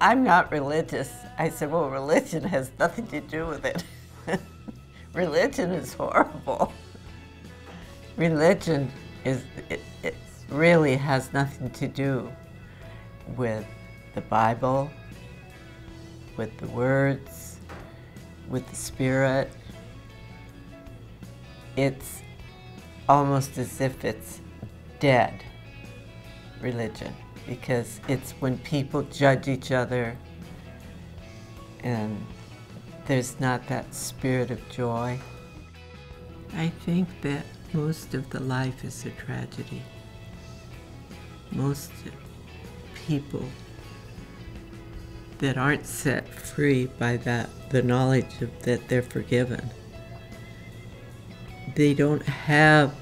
I'm not religious. I said, well, religion has nothing to do with it. Religion is horrible. Religion it really has nothing to do with the Bible, with the words, with the Spirit. It's almost as if it's dead religion, because it's when people judge each other and there's not that spirit of joy. I think that most of the life is a tragedy. Most people that aren't set free by the knowledge that they're forgiven, they don't have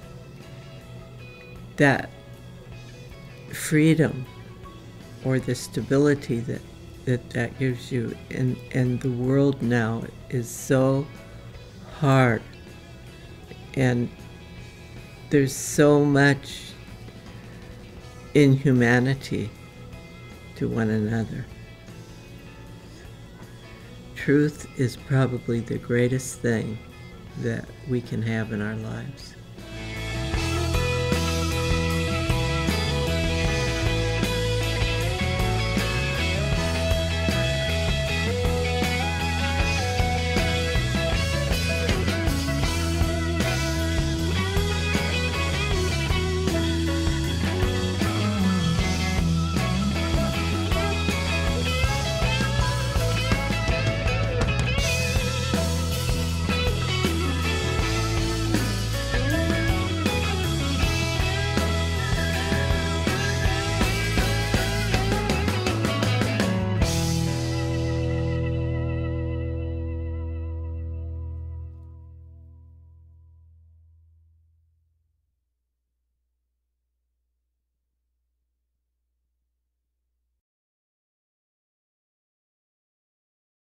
that freedom or the stability that gives you. And the world now is so hard, and there's so much inhumanity to one another. Truth is probably the greatest thing that we can have in our lives.